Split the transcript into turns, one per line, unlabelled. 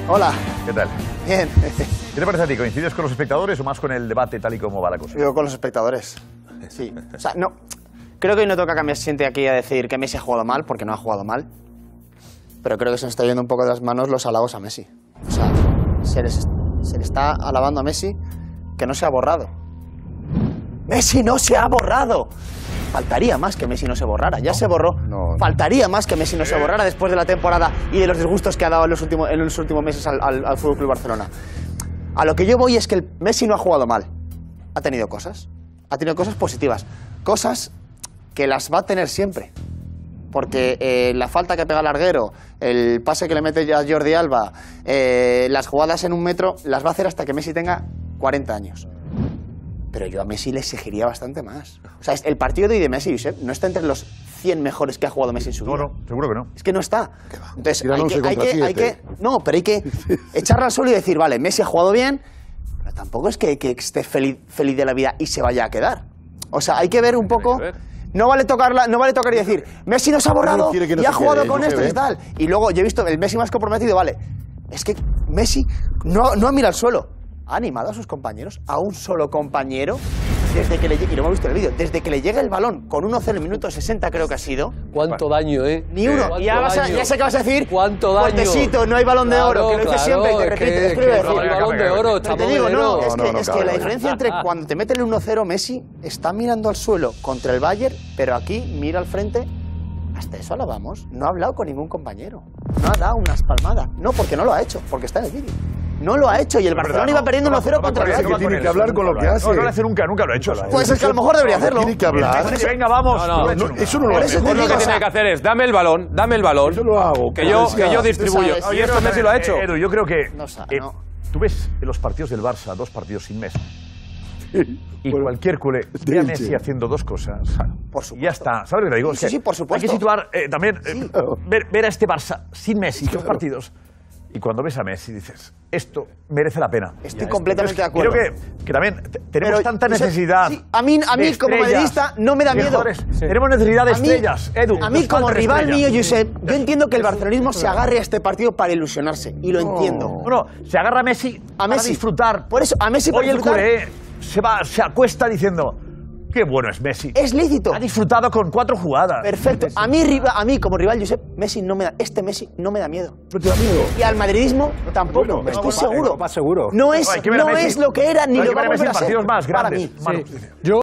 Hola.
¿Qué tal?
Bien.
¿Qué te parece a ti? ¿Coincides con los espectadores o más con el debate tal y como va la cosa?
Yo con los espectadores. Sí. O sea, no. Creo que hoy no toca que me siente aquí a decir que Messi ha jugado mal, porque no ha jugado mal. Pero creo que se nos está yendo un poco de las manos los halagos a Messi. O sea, se le está alabando a Messi que no se ha borrado. ¡Messi no se ha borrado! Faltaría más que Messi no se borrara. Ya se borró. Faltaría más que Messi no se borrara después de la temporada y de los disgustos que ha dado en los últimos meses al Fútbol Club Barcelona. A lo que yo voy es que el Messi no ha jugado mal. Ha tenido cosas. Ha tenido cosas positivas. Cosas que las va a tener siempre. Porque la falta que pega Larguero, el pase que le mete a Jordi Alba, las jugadas en un metro, las va a hacer hasta que Messi tenga 40 años. Pero yo a Messi le exigiría bastante más. O sea, el partido de hoy de Messi, Josep, no está entre los 100 mejores que ha jugado Messi en su vida.
No, seguro que no.
Es que no está. Entonces, hay que echarle al suelo y decir, vale, Messi ha jugado bien, pero tampoco es que esté feliz de la vida y se vaya a quedar. O sea, hay que ver un poco... No vale tocar y decir, Messi no se ha borrado y ha jugado con esto y tal. Y luego yo he visto el Messi más comprometido, vale. Es que Messi no ha mirado al suelo. Ha animado a sus compañeros, a un solo compañero, desde que le llegue, y lo hemos visto en el vídeo, desde que le llega el balón con 1-0 en el minuto 60 creo que ha sido.
¿Cuánto daño,
Ni uno. Y ya sé que vas a decir,
¿cuánto daño?
Fuertecito, no hay balón de oro, que lo dices siempre y te repites.
No hay balón de oro,
pero te digo, es que la diferencia entre cuando te mete el 1-0, Messi está mirando al suelo contra el Bayern, pero aquí mira al frente. Hasta eso alabamos. No ha hablado con ningún compañero. No ha dado una espalmada. No, porque no lo ha hecho, porque está en el vídeo. No lo ha hecho y el Barcelona iba perdiendo 1-0 contra el Bayern.
Tiene que hablar con lo que hace. No lo hace nunca lo ha hecho.
Pues es que a lo mejor debería hacerlo.
Tiene que hablar. Venga, vamos.
Eso no lo hace. Lo que tiene que hacer es, dame el balón. Eso
lo hago.
Que yo distribuyo. Y esto Messi lo ha hecho.
Edu, yo creo que... Tú ves los partidos del Barça, 2 partidos sin Messi. Y cualquier culé ve a Messi haciendo 2 cosas.
Por supuesto.
Y ya está. ¿Sabes lo que te digo?
Sí, por supuesto.
Hay que situar también, ver a este Barça sin Messi, 2 partidos. Y cuando ves a Messi dices, esto merece la pena.
Estoy completamente de acuerdo.
Creo que también tenemos tanta necesidad.
Sí, a mí como madridista no me da miedo.
Tenemos necesidad de estrellas, Edu.
A mí como rival mío, Josep, yo entiendo que el barcelonismo se agarre a este partido para ilusionarse. Y lo entiendo.
Bueno, se agarra a Messi para disfrutar.
Por eso, a Messi para disfrutar.
Hoy el culé se acuesta diciendo... Qué bueno es Messi.
Es lícito.
Ha disfrutado con 4 jugadas.
Perfecto. A mí como rival, Josep, Messi no me da... Este Messi no me da miedo.
¿No te da miedo?
Y al madridismo tampoco. Estoy seguro.
Más seguro.
No es lo que era ni lo va a volver a ser.
Partidos más grandes.
Para mí.